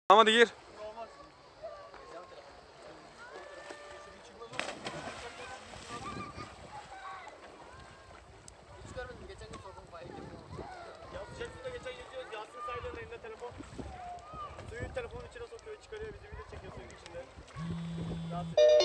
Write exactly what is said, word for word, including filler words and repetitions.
Tamam hadi gir. Hiç görmedim. Geçen gün sordum bayağı girdim. Ya sıcak suda geçen yüzüyoruz. Yasin Saylan'ın elinde telefon. Suyu telefonun içine sokuyor, çıkarıyor, bizi video çekiyor suyun içinde. Yasin.